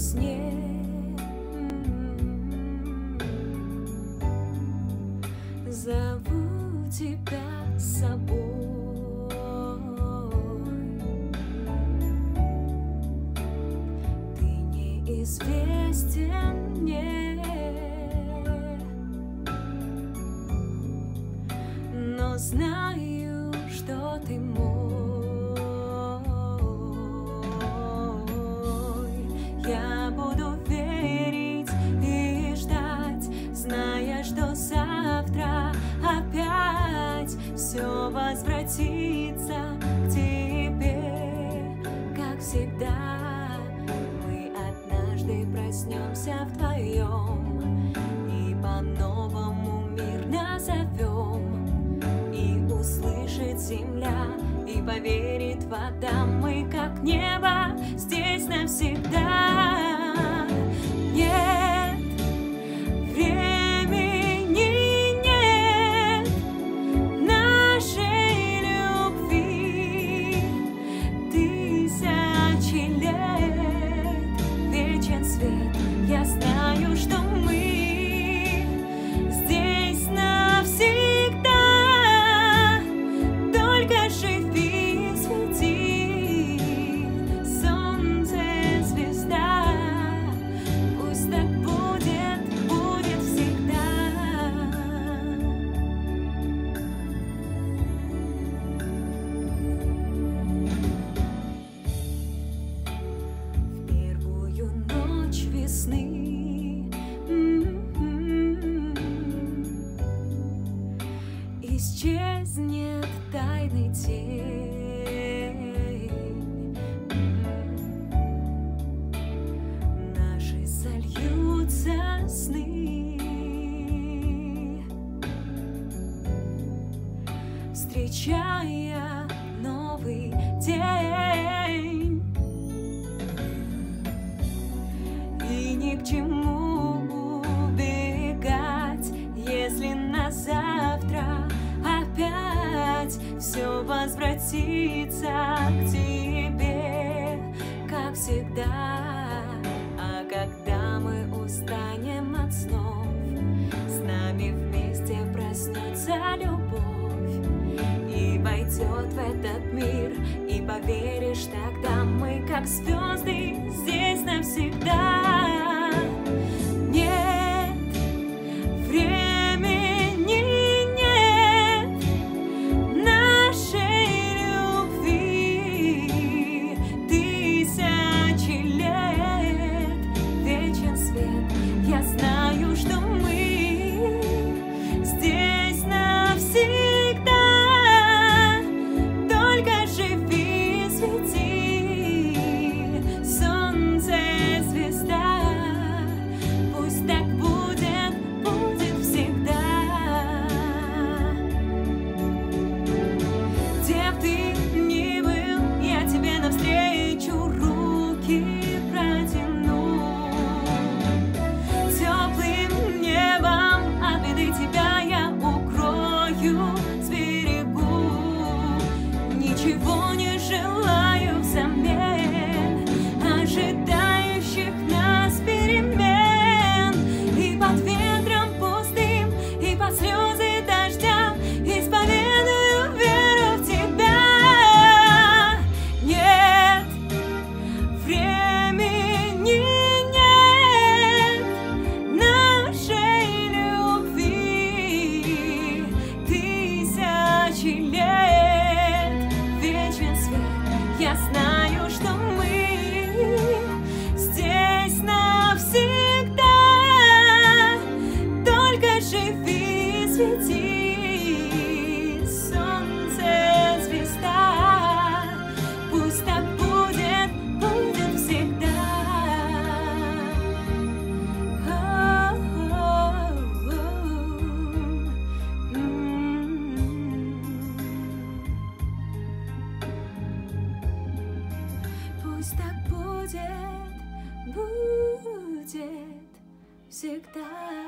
сне. Зову тебя с собой. Ты неизвестен мне, но знаю, что ты мой. Я буду верить и ждать, зная, что завтра опять все возвратится к тебе, как всегда. Мы однажды проснемся вдвоем и по-новому мир назовем, и услышит земля, и поверит вода. Мы как небо здесь навсегда. Нет времени, нет нашей любви. Тысячи лет, вечен свет. Я знаю, что мы здесь навсегда. Только живи, свети, солнце, звезда. Пусть так будет, будет всегда. В первую ночь весны исчезнет тайный тень. Наши сольются сны, встречая новый день. И ни к чему убегать, если на завтра опять все возвратится к тебе, как всегда. А когда мы устанем от снов, с нами вместе проснется любовь и войдет в этот мир, и поверишь тогда, мы как звезды здесь навсегда. Нет времени, нет нашей любви. Тысячи лет, вечен свет. Я знаю, что мы здесь навсегда. Только живи, свети, солнце, звезда. Пусть так будет, будет всегда. Где б ты ни был, я тебе навстречу руки протяну. Теплым небом от беды тебя я укрою, сберегу. Ничего не желаю взамен ожидающих нас перемен. И под ветром пустым, и под слезы дождя исповедую веру в тебя. Нет времени, нет нашей любви. Тысячи лет, вечен свет. Я знаю, что мы здесь навсегда. Только живи, свети, солнце, звезда. Пусть так будет, будет всегда. Пусть так будет, будет всегда.